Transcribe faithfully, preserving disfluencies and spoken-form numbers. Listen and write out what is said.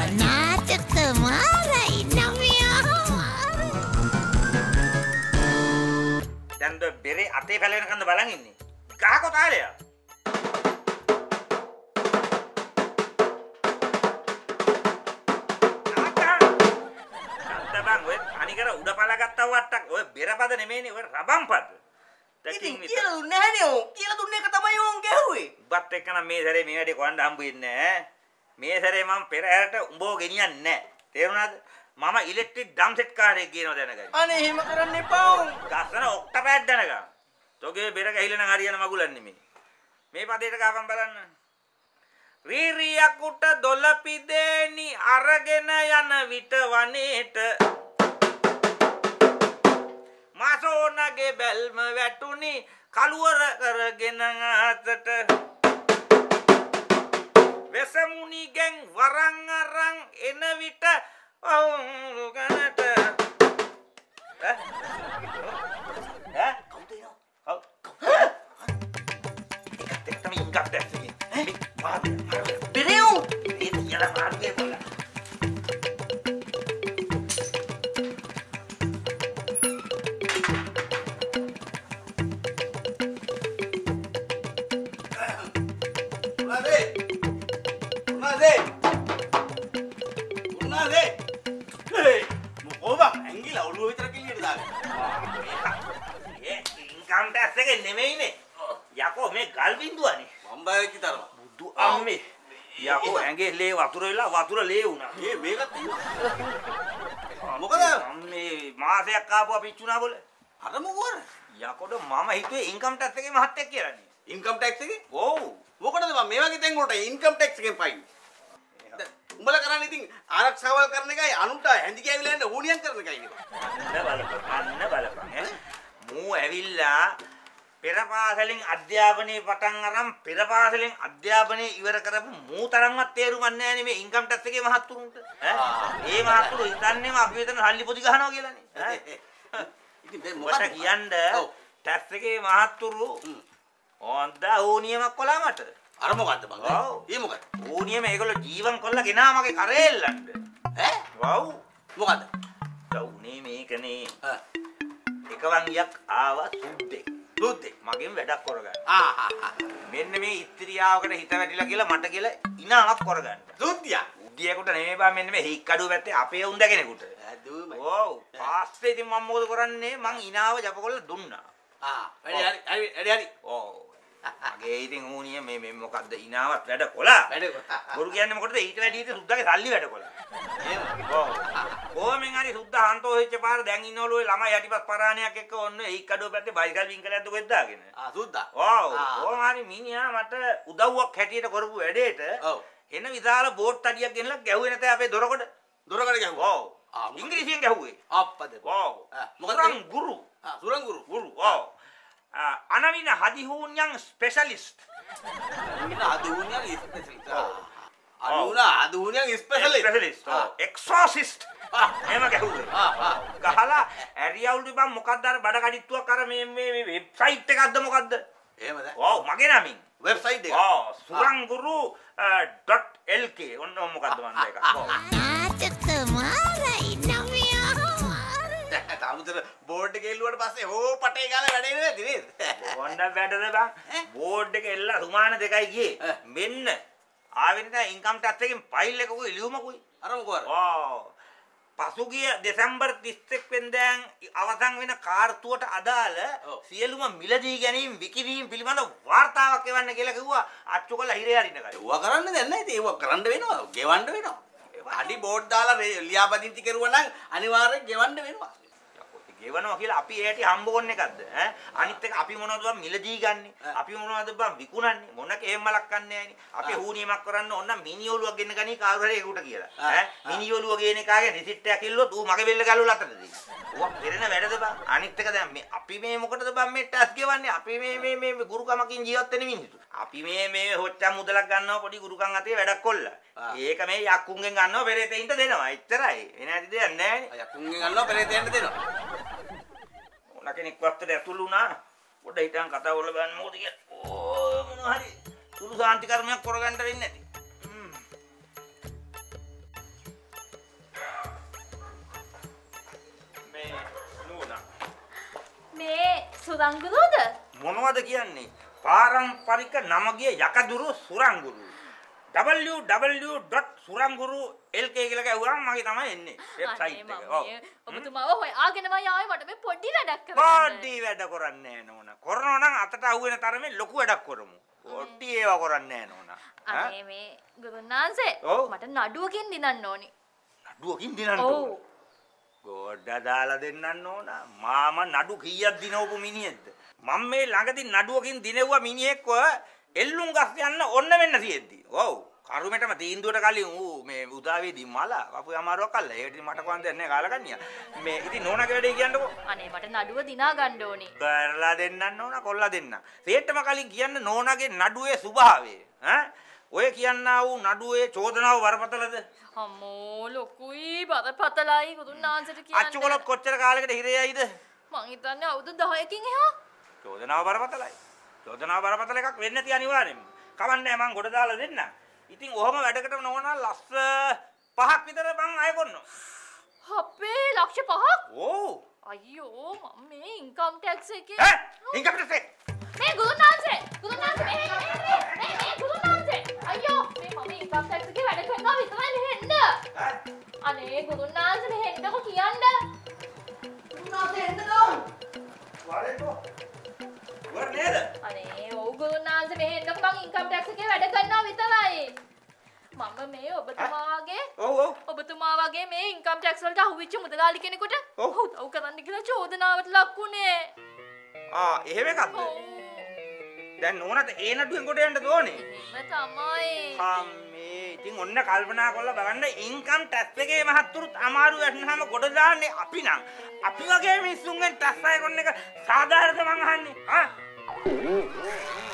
නාටක මාරයි නමියා. දැන් ද බෙරේ අතේ පැලවෙන කන්ද බලන් ඉන්නේ. ගහකො තාලය. බං ඔය අනිකර උඩ පලා ගත්තා වට්ටක් ඔය බෙරපද නෙමෙයිනේ ඔය රබම් පද. ඉතින් කියලා දුන්නේ නැහනේ ඕ. කියලා දුන්න එක තමයි ඕන් ගැහුවේ. උඹත් එක්ක නම් මේ සැරේ මේ වැඩේ කරන්න හම්බ වෙන්නේ නැහැ. මේ සැරේ මම පෙරහැරට උඹව ගෙනියන්නේ නැහැ. තේරුණාද? මම ඉලෙක්ට්‍රික් ඩම් සෙට් කාර්යයක් ගේනවා දැනගන්න. අනේ එහෙම කරන්න එපා ඕ. ගස්සන ඔක්ටපෑඩ් දැනගන්න. තෝගේ බෙර ගහිලා නම් හරියන මගුලක් නෙමෙයි. මේ පදේට ගහපන් බලන්න. රීරියකුට දොළ පිදේනි අරගෙන යන විට වනේට මාසෝනගේ බැල්ම වැටුනි කලුවර කරගෙන අතට වෙසමුනි ගෙන් වරන් අරන් එන විට වුරු කනට ඈ ඈ කවුද යෝ කවුද එක්ක තමයි ඉංගක් දැක්කේ ඈ මාත් බෙරේව් ඒ තියලා මාර්ගේ බලන්න නෙමෙයිනේ යකෝ මේ ගල් බින්දුවනේ මම බයයි තරම බුදු අම්මේ යකෝ ඇඟේ ලේ වතුර වෙලා වතුර ලේ වුණා මේ මේකත් තියෙනවා මොකද අම්මේ මාසයක් ආපුවා පිච්චුණා බොල අර මොකවර යකෝද මම හිතුවේ ඉන්කම් ටැක්ස් එකේ මහත්තයෙක් කියලා නේ ඉන්කම් ටැක්ස් එකේ ඔව් මොකටද මම මේ වගේ තැන් වලට ඉන්කම් ටැක්ස් එකෙන් පයින් උඹලා කරන්නේ ඉතින් ආරක්ෂාවල් කරන එකයි අනුන්ට හැඳි කැවිලා යන්න ඕනියම් කරන එකයි නේ අන්න බලපන් අන්න බලපන් ඈ මූ ඇවිල්ලා පෙර පාසලෙන් අධ්‍යාපනයේ පටන් අරන් පෙර පාසලෙන් අධ්‍යාපනය ඉවර කරපු මූ තරම්වත් තේරුම් ගන්න නැහැ නේ මේ ඉන්කම් ටැක්ස් එකේ මහත්තුරුන්ට ඈ ඒ මහත්තුරු හිතන්නේම අපි මෙතන සල්ලි පොඩි ගහනවා කියලානේ ඈ ඉතින් දැන් මොකද කියන්නේ ටැක්ස් එකේ මහත්තුරු හොඳ ඕනියමක් කොලා මට අර මොකද්ද බං ඔව් ඒ මොකද්ද ඕනියම ඒගොල්ලෝ ජීවන් කොල්ලා ගෙනා මගේ කරේ එල්ලන්න ඈ වව් මොකද්ද උනේ මේකනේ එකවන් යක් ආවා සුද්දෙක් සුද්දෙක් මගෙන් වැඩක් කරගන්න ආ ආ මෙන්න මේ ඉත්‍ත්‍රියාවකට හිත වැටිලා කියලා මට කියලා ඉනාවක් කරගන්න සුද්දියා උද්දියෙකුට නෙමෙයි බා මෙන්න මේ හික්කඩුව පැත්තේ අපේ උන් දැකෙනෙකුට ඇදුමයි ඔව් පාස්සේ ඉතින් මම මොකද කරන්නේ මං ඉනාව ජපකොල්ල දුන්නා ආ වැඩි හරි හරි වැඩි හරි ඔව් මගේ ඉතින් ඌනිය මේ මේ මොකද්ද ඉනාවත් වැඩ කොලා වැඩ ගුරු කියන්නේ මොකටද ඊට වැඩි ඉතින් සුද්දාගේ සල්ලි වැඩ කොලා එහෙම ඔව් කොහොමෙන් හරි සුද්දා හන්තෝ වෙච්ච පාර දැන් ඉන්නවලු ඔය ළමයි යටිපත් පරාණයක් එක්ක ඔන්න ඒ කඩුව පැත්තේ බයිසිකල් වින්කලයක් දුක දාගෙන ආ සුද්දා ඔව් කොහොම හරි මිනිහා මට උදව්වක් හැටියට කරපු වැඩේට ඔව් එන විශාල බෝට් අඩියක් ගෙනලා ගැහුවේ නැතේ අපේ දොරකඩ දොරකඩ ගැහුවා ඔව් ඉංග්‍රීසියෙන් ගැහුවේ අප්පද ඔව් මොකද සුරං ගුරු ආ සුරං ගුරු ගුරු ඔව් අනවින හදිහූන්යන් ස්පෙෂලිස්ට් අනවින හදිහූන්යන් ස්පෙෂලිස්ට් අනවින හදිහූන්යන් ස්පෙෂලිස්ට් ස්පෙෂලිස්ට් එක්සෝසිස්ට් එහෙම ගැහුවේ ගහලා ඇරියවුල් තිබන් මොකක්ද අර බඩ කඩਿੱත්තුවක් අර මේ මේ වෙබ්සයිට් එකක්ද මොකක්ද එහෙමද ඔව් මගේ නමින් වෙබ්සයිට් එක ඔව් suranguru.lk ඔන්න මොකක්ද මන් දෙක ඔව් නාටක මාරයි නමියා. තාමුතර බෝඩ් එක එල්ලුවට පස්සේ හෝ පටේ ගාලා වැඩේ නෙවෙයි නේද? බෝන්ඩ වැඩද බං බෝඩ් එක එල්ල සුමාන දෙකයි ගියේ මෙන්න ආවෙ නැත ඉන්කම් ටැක්ස් එකෙන් ෆයිල් එකකුයි ලියුමකුයි අර මොකද? ඔව් පසුගිය දෙසැම්බර් තිස් එක් වෙනිදාන් අවසන් වෙන කාර්තුවට අදාළ සියලුම මිලදී ගැනීම විකිණීම් පිළිබඳ වාර්තාවක් එවන්න කියලා කිව්වා අච්චු කරලා හිරේ අරින්න ගන්න. ඒවා කරන්න දෙන්නේ නැහැ ඉතින් ඒවා කරන්න වෙනවා ගෙවන්න වෙනවා. අඩි බෝඩ් දාලා ලියාපදිංචි කරුවා නම් අනිවාර්යෙන් ගෙවන්න වෙනවා. ගෙවනවා කියලා අපි ඒටි හම්බ කොන්න එකක්ද ඈ අනිත් එක අපි මොනවද බං මිලදී ගන්නෙ අපි මොනවද බං විකුණන්නේ මොනක එහෙම මලක් ගන්නෑ නේ අපි හුනියමක් කරන්න ඕන නම් මිනිඔලුවක් ගෙන්න ගනි කාරු හරි ඒකට කියලා ඈ මිනිඔලුව ගේන එකාගේ රිසිට් එකක් ඉල්ලුවොත් ඌ මගේ බෙල්ල ගලවලා අතට දෙයි ඌ පෙරෙන වැඩද බං අනිත් එක දැන් මේ අපි මේ මොකටද බං මේ ටැක්ස් ගෙවන්නේ අපි මේ මේ මේ ගුරුකමකින් ජීවත් වෙන මිනිස්සු අපි මේ මේ හොච්චා මුදලක් ගන්නවා පොඩි ගුරුකම් අතේ වැඩක් කොල්ලා ඒක මේ යක්කුන්ගෙන් ගන්නවා පෙරේතෙන්ට දෙනවා එච්චරයි වෙන ඇති දෙයක් නැහැ නේ යක්කුන්ගෙන් ගන්නවා පෙරේතෙන්ට දෙනවා මොන කෙනෙක් වත්තට ඇතුළු වුණා පොඩ හිටන් කතා කරලා බලන්න මොකද කියලා ඕ මොනවා හරි සුළු සාන්ති කර්මයක් කරගන්න වෙන්නේ නැති සුරංගුරුද? මොනවද කියන්නේ? පාරම්පරික නම ගිය යකදුරු සුරංගුරු. w w w dot suranguru l k කියලා ගැහුවාම මගේ තමයි එන්නේ වෙබ්සයිට් එක. ඔව්. ඔබතුමාව හොයාගෙනම ආවේ මට මේ පොඩි වැඩක් කරන්න. පොඩි වැඩ කරන්නේ නැහැ නෝනා. කරනවා නම් අතට අහුවෙන තරමේ ලොකු වැඩක් කරමු. පොඩි ඒවා කරන්නේ නැහැ නෝනා. අනේ මේ ගුරුනාන්සේ මට නඩුවකින් දිනන්න ඕනි. නඩුවකින් දිනන්න ඕන. ගොඩ දාලා දෙන්නන්න ඕන. මාම නඩු කීයක් දිනවපු මිනිහෙක්ද? මම මේ ළඟදී නඩුවකින් දිනෙව්වා මිනිහෙක්ව එල්ලුම් ගස් යන්න ඔන්න වෙන්න තියෙද්දි. ඔව්. කරුමෙටම තීන්දුවට කලින් ඌ මේ උදාවේදී මල අපු යමාරුවක් කළා. ඒකට මට කොහොමද නැහැ කාලා ගන්නියා. මේ ඉතින් නෝනාගේ වැඩේ කියන්නකෝ. අනේ මට නඩුව දිනා ගන්න ඕනි. කරලා දෙන්නන්න ඕන කොල්ලා දෙන්න. සේට්ටම කලින් කියන්න නෝනාගේ නඩුවේ ස්වභාවය. ඈ ඔය කියන්නා වූ නඩුවේ චෝදනාව වරපතලද? අම්මෝ ලොකුයි බරපතලයි ගුරුනාන්සේට කියන්නේ. අච්චුකොලොත් කොච්චර කාලයකට හිරේයිද? මං හිතන්නේ අවුරුදු දහයකින් එහා. චෝදනාව බරපතලයි. චෝදනාව බරපතල එකක් වෙන්න නැති අනිවාර්යෙන්ම. කවන්නේ මං ගොඩ දාලා දෙන්න. ඉතින් ඔහොම වැඩකට නොවනා ලස්ස පහක් විතර මං අය කරනවා. අපේ ලක්ෂ පහක්? ඕ. අයියෝ මම මේ ඉන්කම් ටැක්ස් එකේ ඈ ඉන්කම් ටැක්ස් එක. මේ ගුරුනාන්සේ ගුරුනාන්සේ මේ මේ මේ මේ ගුරුනාන්සේ අයියෝ මේ මම ඉන්කම් ටැක්ස් එකේ වැඩ කරනවා විතරයි මෙහෙන්න. අනේ ගුරුනාන්සේ මෙහෙන්නකො කියන්න. ගුරුනාන්සේ එන්නකෝ. වරේකෝ. වර නේද? අනේ ඔව් ගුරුනාන්සේ මෙහෙන්නකො මම ඉන්කම් ටැක්ස් එකේ වැඩ කරනවා විතරයි. මම මේ ඔබතුමාගේ ඔව් ඔව් ඔබතුමා වගේ මේ ඉන්කම් ටැක්ස් වලට අහුවෙච්ච මුදලාලි කෙනෙකුට උදව් කරන්න කියලා චෝදනාවට ලක්ුණේ. ආ එහෙම එකක්ද? දැන් නෝනට ඒ නඩුවෙන් කොට යන්න ඕනේ. එහෙම තමයි. අම්මේ ඉතින් ඔන්න කල්පනා කරලා බලන්න ඉන්කම් ටැක්ස් එකේ මහත්තුරුත් අමාරු වෙනහම කොට දාන්නේ අපි නම්. අපි වගේ මිනිස්සුන්ගෙන් ටැක්ස් අය කරන එක සාධාරණද මං අහන්නේ? ආ